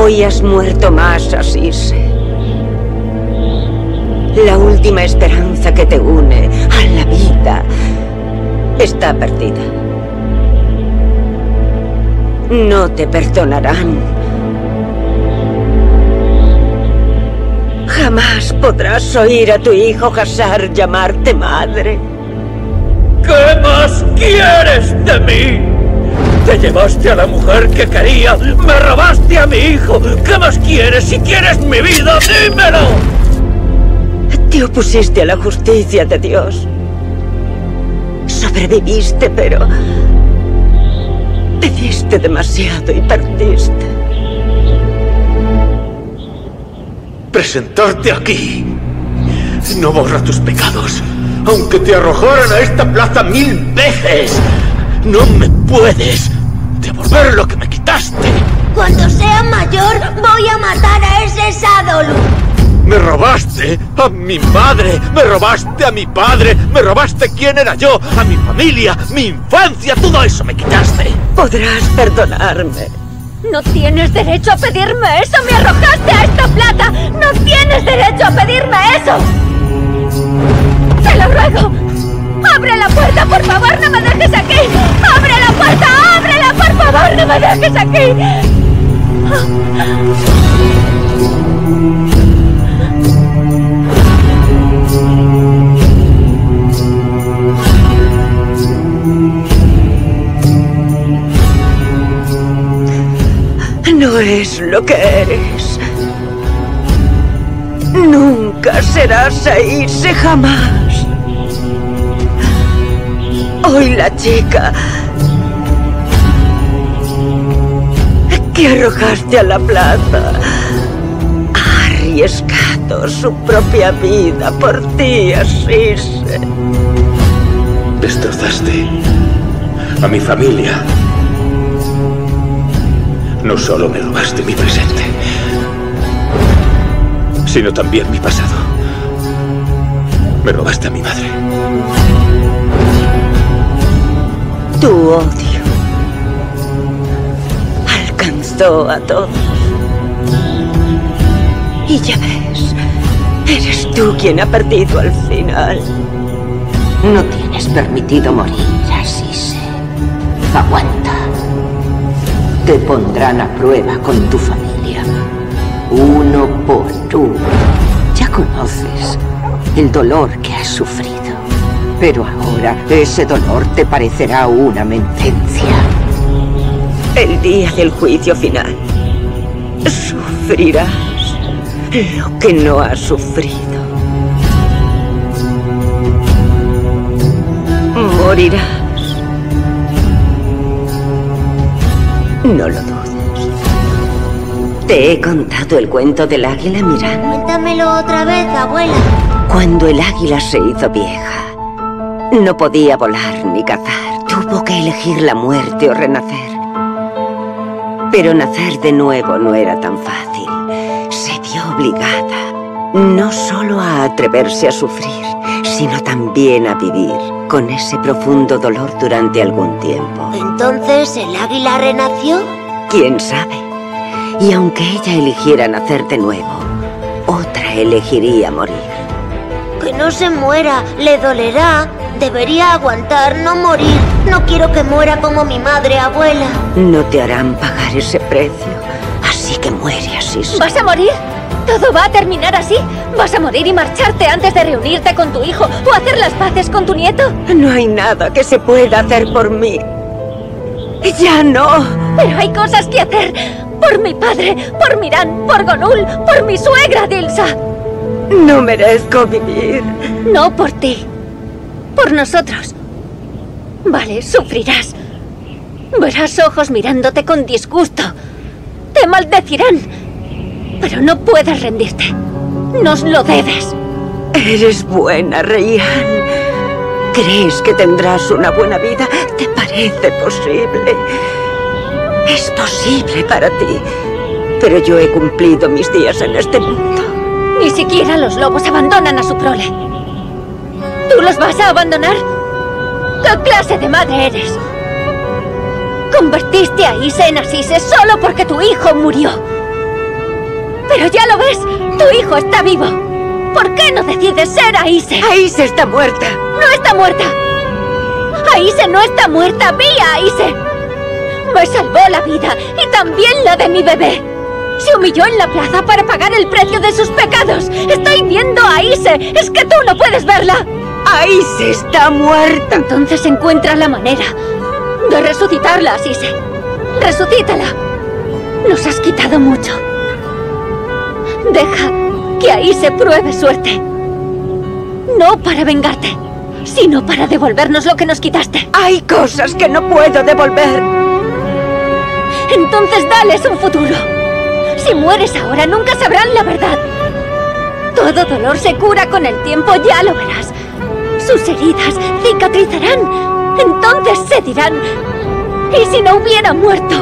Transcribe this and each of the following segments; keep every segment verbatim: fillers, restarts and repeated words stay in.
Hoy has muerto más, Asís. La última esperanza que te une a la vida está perdida. No te perdonarán. Jamás podrás oír a tu hijo Jassar llamarte madre. ¿Qué más quieres de mí? Te llevaste a la mujer que quería, me robaste a mi hijo. ¿Qué más quieres? Si quieres mi vida, dímelo. Te opusiste a la justicia de Dios. Sobreviviste, pero pediste demasiado y perdiste. Presentarte aquí no borra tus pecados, aunque te arrojaran a esta plaza mil veces. No me puedes devolver lo que me quitaste. Cuando sea mayor, voy a matar a ese Sadolur. Me robaste a mi madre, me robaste a mi padre, me robaste quién era yo, a mi familia, mi infancia, todo eso me quitaste. Podrás perdonarme. No tienes derecho a pedirme eso, me arrojaste a esta plata. No tienes derecho a pedirme eso. Te lo ruego. ¡Abre la puerta, por favor! ¡No me dejes aquí! ¡Abre la puerta! ¡Ábrela, por favor! ¡No me dejes aquí! No es lo que eres. Nunca serás Aise, jamás. Hoy la chica que arrojaste a la plaza ha arriesgado su propia vida por ti, Asís. Destrozaste a mi familia. No solo me robaste mi presente, sino también mi pasado. Me robaste a mi madre. Tu odio alcanzó a todos. Y ya ves, eres tú quien ha perdido al final. No tienes permitido morir, Asís. Aguanta. Te pondrán a prueba con tu familia. Uno por uno. Ya conoces el dolor que has sufrido. Pero ahora ese dolor te parecerá una sentencia. El día del juicio final sufrirás lo que no has sufrido. Morirás. No lo dudes. Te he contado el cuento del águila Mirán. Cuéntamelo otra vez, abuela. Cuando el águila se hizo vieja, no podía volar ni cazar. Tuvo que elegir la muerte o renacer. Pero nacer de nuevo no era tan fácil. Se vio obligada no solo a atreverse a sufrir, sino también a vivir con ese profundo dolor durante algún tiempo. ¿Entonces el águila renació? ¿Quién sabe? Y aunque ella eligiera nacer de nuevo, otra elegiría morir. Que no se muera, le dolerá. Debería aguantar, no morir. No quiero que muera como mi madre, abuela. No te harán pagar ese precio, así que muere así. ¿Vas a morir? ¿Todo va a terminar así? ¿Vas a morir y marcharte antes de reunirte con tu hijo o hacer las paces con tu nieto? No hay nada que se pueda hacer por mí. ¡Ya no! Pero hay cosas que hacer. Por mi padre, por Mirán, por Gonul, por mi suegra, Dilsa. No merezco vivir. No por ti. Por nosotros. Vale, sufrirás. Verás ojos mirándote con disgusto. Te maldecirán. Pero no puedes rendirte. Nos lo debes. Eres buena, Reyhan. ¿Crees que tendrás una buena vida? ¿Te parece posible? Es posible para ti. Pero yo he cumplido mis días en este mundo. Ni siquiera los lobos abandonan a su prole. ¿Tú los vas a abandonar? ¿Qué clase de madre eres? Convertiste a Ise en Asise solo porque tu hijo murió. Pero ya lo ves, tu hijo está vivo. ¿Por qué no decides ser Aise? Aise está muerta. ¡No está muerta! Aise no está muerta, vi a Aise. Me salvó la vida y también la de mi bebé. Se humilló en la plaza para pagar el precio de sus pecados. Estoy viendo a Aise. Es que tú no puedes verla. Aise está muerta. Entonces encuentra la manera de resucitarla, Aise. Resucítala. Nos has quitado mucho. Deja que Aise pruebe suerte. No para vengarte, sino para devolvernos lo que nos quitaste. Hay cosas que no puedo devolver. Entonces dales un futuro. Si mueres ahora, nunca sabrán la verdad. Todo dolor se cura con el tiempo, ya lo verás. Sus heridas cicatrizarán. Entonces se dirán, ¿y si no hubiera muerto?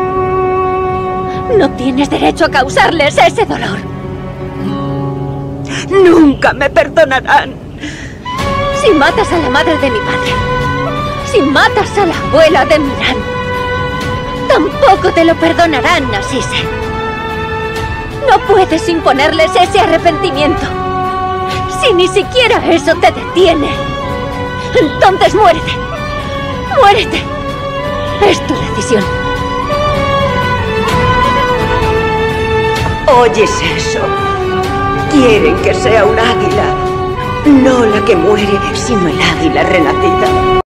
No tienes derecho a causarles ese dolor. Nunca me perdonarán. Si matas a la madre de mi padre, si matas a la abuela de Miran, tampoco te lo perdonarán, Aise. No puedes imponerles ese arrepentimiento. Si ni siquiera eso te detiene, entonces muérete. ¡Muérete! Es tu decisión. ¿Oyes eso? Quieren que sea un águila. No la que muere, sino el águila renacida.